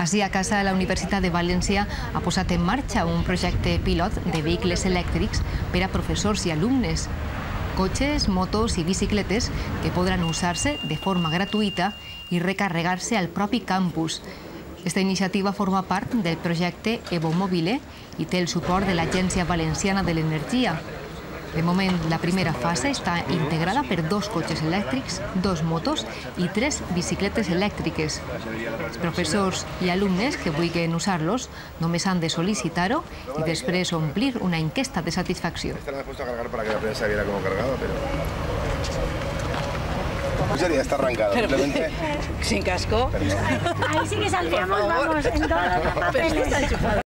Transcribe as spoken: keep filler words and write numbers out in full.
Així, a casa, la Universitat de València ha posat en marxa un projecte pilot de vehicles elèctrics per a professors i alumnes. Cotxes, motos i bicicletes que podran usar-se de forma gratuïta i recarregar-se al propi campus. Aquesta iniciativa forma part del projecte Evomobile i té el suport de l'Agència Valenciana de l'Energia. De moment, la primera fase està integrada per dos cotxes elèctrics, dos motos i tres bicicletes elèctriques. Els professors i alumnes que vulguin usar-los només han de sol·licitar-ho i després omplir una enquesta de satisfacció. Esta la he puesto a cargar para que la prensa viera cómo cargado, pero... Pues ya está arrancado, simplemente... Sin casco. Ahí sí que saldríamos, vamos, en todo.